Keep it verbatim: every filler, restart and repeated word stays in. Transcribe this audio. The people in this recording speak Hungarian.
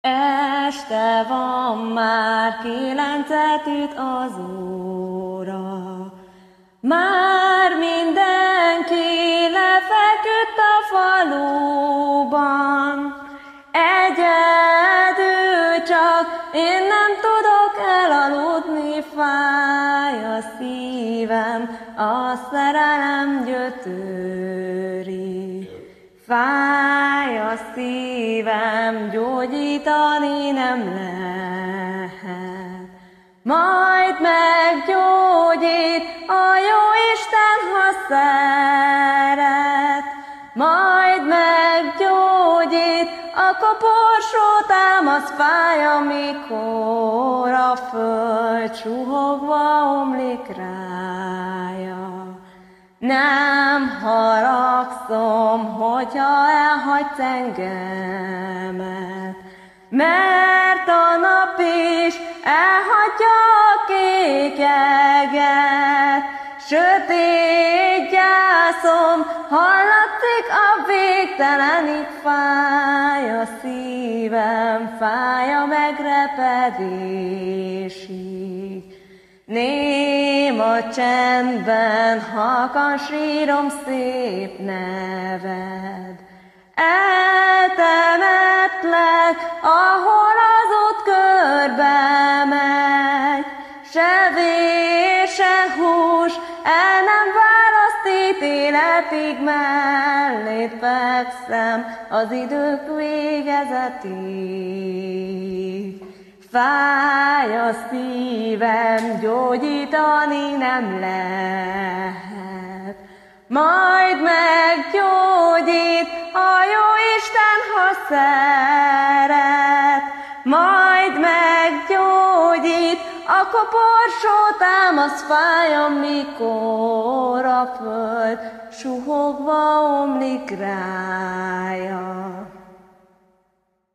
Este van már, kilencet üt az óra. Már mindenki lefeküdt a faluban. Egyedül csak én nem tudok elaludni, fáj a szívem, a szerelem gyötöri. Fáj a szívem, gyógyítani nem lehet. Majd meggyógyít a Jóisten, ha szeret. Majd meggyógyít, a koporsó támasz, fáj, amikor a föld suhogva omlik rája. Nem haragszom, hogyha elhagysz engemet, mert a nap is elhagyja a kék eget. Sötét gyászom, hallatszik a végtelenig, fáj a szívem, fáj a megrepedésig. Néma csendben halkan sírom szép neved. Eltemetlek, ahol az út körbe megy. Se vér, se hús, el nem választ ítéletig, mellét fekszem az idők végezetig. Fáj a szívem, gyógyítani nem lehet. Majd meggyógyít a Jóisten, ha szeret. Majd meggyógyít, a koporsó támasz, fáj, amikor a föld suhogva omlik rája.